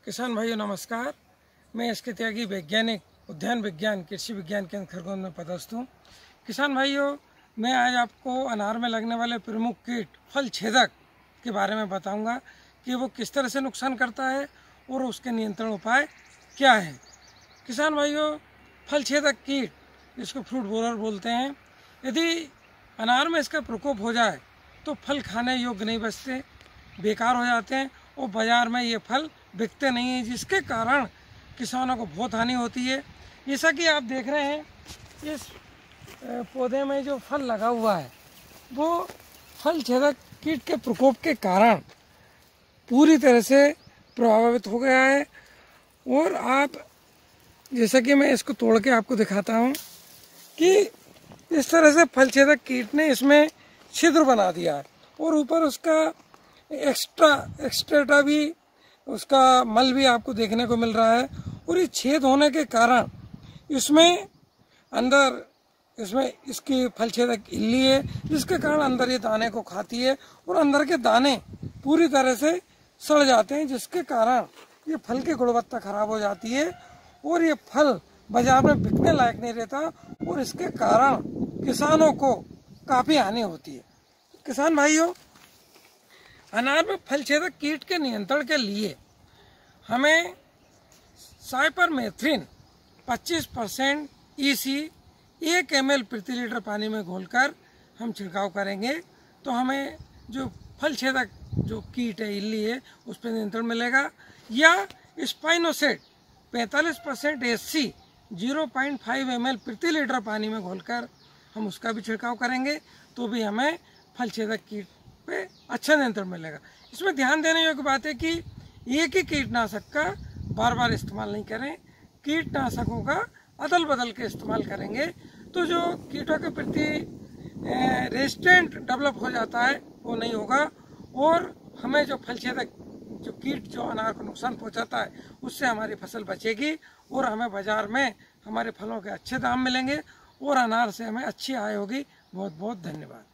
किसान भाइयों नमस्कार। मैं इसके त्यागी वैज्ञानिक उद्यान विज्ञान कृषि विज्ञान केंद्र खरगोन में पदस्थ हूँ। किसान भाइयों, मैं आज आपको अनार में लगने वाले प्रमुख कीट फल छेदक के बारे में बताऊंगा कि वो किस तरह से नुकसान करता है और उसके नियंत्रण उपाय क्या है। किसान भाइयों, फल छेदक कीट जिसको फ्रूट बोरर बोलते हैं, यदि अनार में इसका प्रकोप हो जाए तो फल खाने योग्य नहीं बचते, बेकार हो जाते हैं और बाज़ार में ये फल बिकते नहीं हैं, जिसके कारण किसानों को बहुत हानि होती है। जैसा कि आप देख रहे हैं, इस पौधे में जो फल लगा हुआ है वो फल छेदक कीट के प्रकोप के कारण पूरी तरह से प्रभावित हो गया है। और आप जैसा कि मैं इसको तोड़ के आपको दिखाता हूँ कि इस तरह से फल छेदक कीट ने इसमें छिद्र बना दिया है और ऊपर उसका एक्स्ट्रा भी उसका मल भी आपको देखने को मिल रहा है। और ये छेद होने के कारण इसमें इसकी फल छेदक इल्ली है, जिसके कारण अंदर ये दाने को खाती है और अंदर के दाने पूरी तरह से सड़ जाते हैं, जिसके कारण ये फल की गुणवत्ता खराब हो जाती है और ये फल बाजार में बिकने लायक नहीं रहता और इसके कारण किसानों को काफ़ी हानि होती है। किसान भाइयों, अनार में फल छेदक कीट के नियंत्रण के लिए हमें साइपरमेथ्रिन 25% EC 1 ml प्रति लीटर पानी में घोलकर हम छिड़काव करेंगे तो हमें जो फल छेदक जो कीट है, इल्ली है, उस पर नियंत्रण मिलेगा। या स्पाइनोसेट 45% SC 0.5 ml प्रति लीटर पानी में घोलकर हम उसका भी छिड़काव करेंगे तो भी हमें फल छेदक कीट पे अच्छा नियंत्रण मिलेगा। इसमें ध्यान देने योग्य बात है कि एक ही कीटनाशक का बार बार इस्तेमाल नहीं करें, कीटनाशकों का अदल बदल के इस्तेमाल करेंगे तो जो कीटों के प्रति रेजिस्टेंट डेवलप हो जाता है वो नहीं होगा और हमें जो फल छेदक जो कीट जो अनार को नुकसान पहुंचाता है उससे हमारी फसल बचेगी और हमें बाजार में हमारे फलों के अच्छे दाम मिलेंगे और अनार से हमें अच्छी आय होगी। बहुत बहुत धन्यवाद।